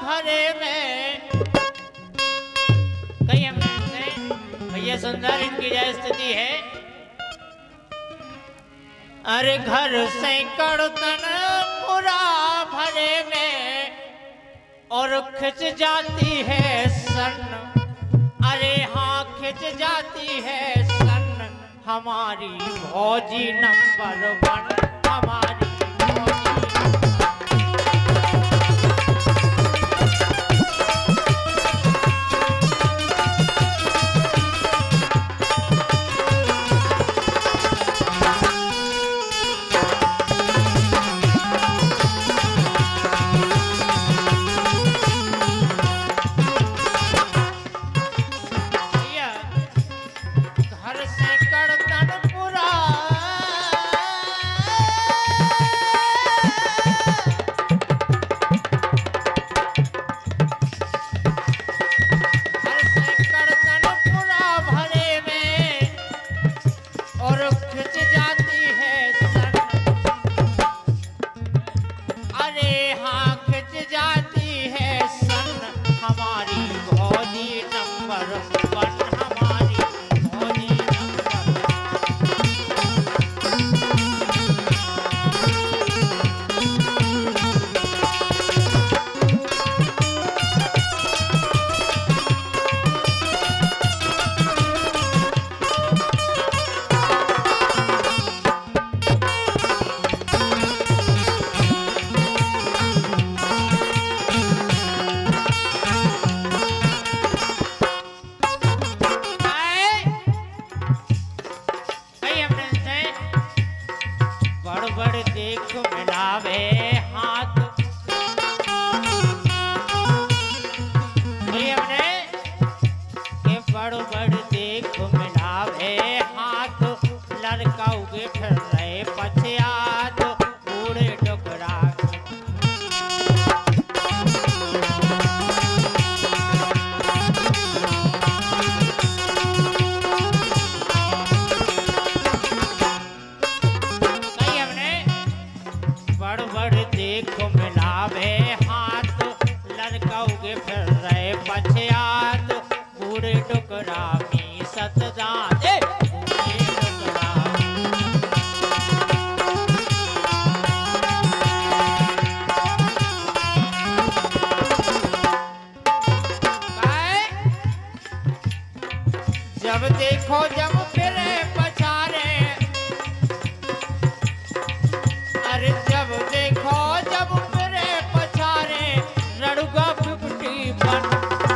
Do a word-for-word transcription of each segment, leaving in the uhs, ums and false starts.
भरे में कहीं हमने भैया सुंदर इनकी जय स्थिति है। अरे घर से कड़तन पूरा भरे में और खिंच जाती है सन। अरे हाँ खिंच जाती है सन हमारी भौजी नंबर वन हमारी जब देखो जब फिरे पछारे। अरे जब देखो जब फिरे पछारे रड़ुगा फिफ्टी वन।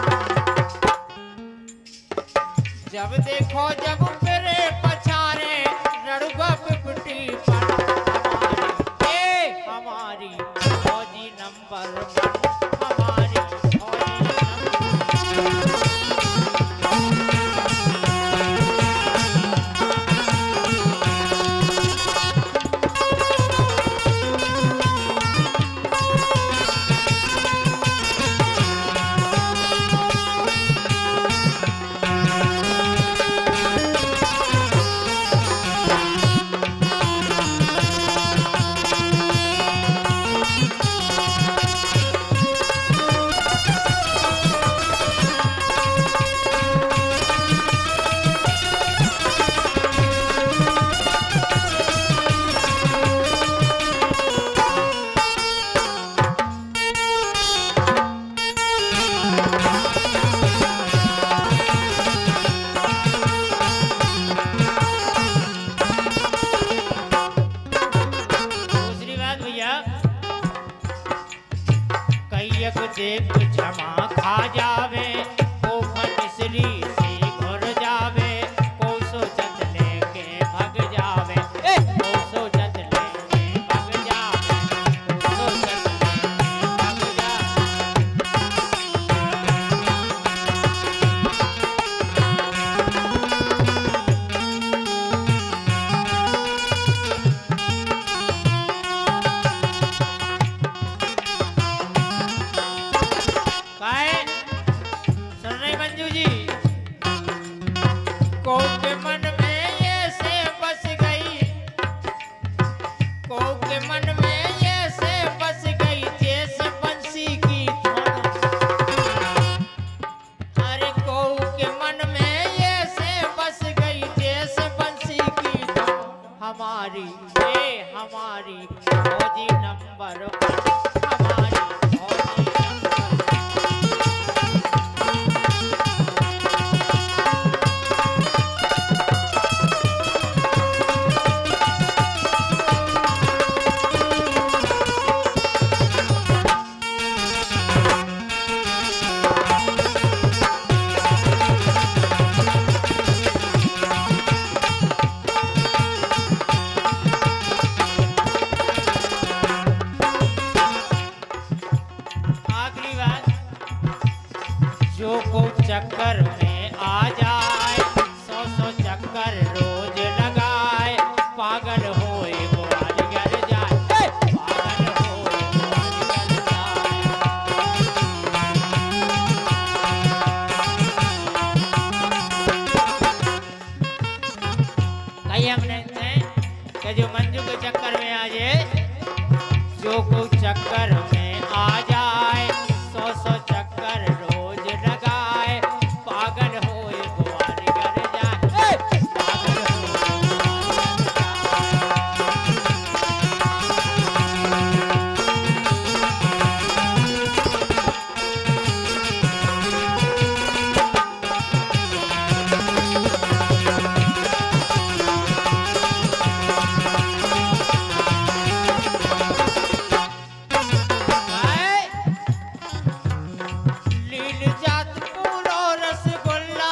जब देखो जब फिरे पछारे रड़ुगा फिफ्टी वन। हमारी हमारी फौजी नंबर वन हमारी फौजी नंबर देख क्षमा खा जावे ओ फटसरी से घुर जावे को सोचत लेके भग जावे को सोचत लेके भग जावे को सोचत लेके भग को के मन में ये से बस गई को के मन में ये से बस गई जैसे बंसी की धुन। अगली बात, जो को चक्कर में आ जाए, सौ सौ चक्कर रोज लगाए, पागल होए ग्वालियर जाए, पागल होए ग्वालियर जाए। कई हमने कि जो मंजू के चक्कर में आ जाए, जो को चक्कर में आ जाए, सौ सौ चक्कर रोज लगाए, पागल होए ग्वालियर जाए, पागल होए ग्वालियर जाए। लील जात पूरो रसगुल्ला,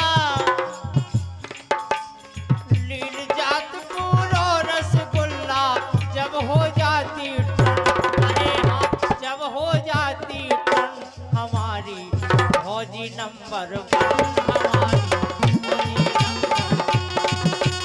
लील जात पूरो रसगुल्ला, जब हो जाती ठंड, अरे हाँ जब हो जाती ठंड, हमारी फौजी नंबर वन, हमारी फौजी नंबर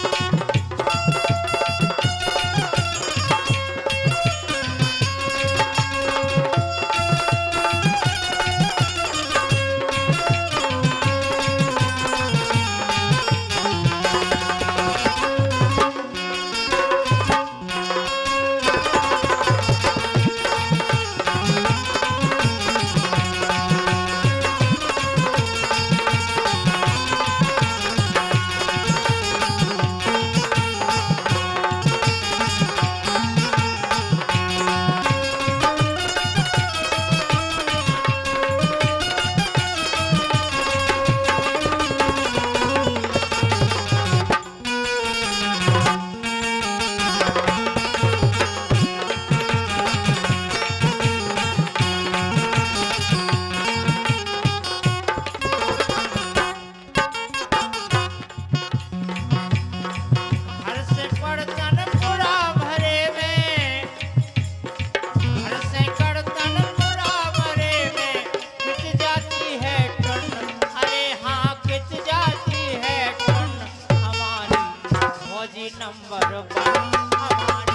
घर से कड़तन पूरा भरे में, घर से कड़तन पूरा भरे में, खिंच जाती है टन, अरे हाँ खिंच जाती है टन, हमारी फौजी नंबर वन, हमारी